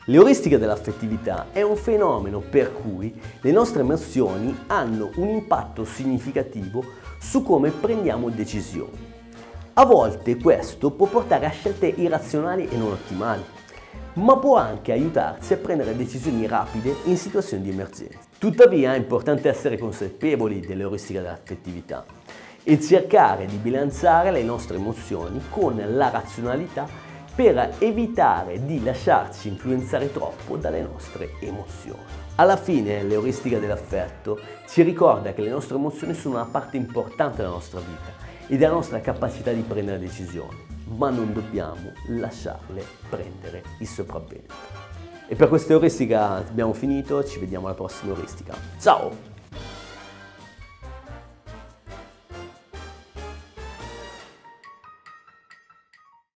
L'euristica dell'affettività è un fenomeno per cui le nostre emozioni hanno un impatto significativo su come prendiamo decisioni. A volte questo può portare a scelte irrazionali e non ottimali, ma può anche aiutarci a prendere decisioni rapide in situazioni di emergenza. Tuttavia è importante essere consapevoli dell'euristica dell'affettività e cercare di bilanciare le nostre emozioni con la razionalità per evitare di lasciarci influenzare troppo dalle nostre emozioni. Alla fine l'euristica dell'affetto ci ricorda che le nostre emozioni sono una parte importante della nostra vita e della nostra capacità di prendere decisioni, ma non dobbiamo lasciarle prendere il sopravvento. E per questa euristica abbiamo finito, ci vediamo alla prossima euristica. Ciao!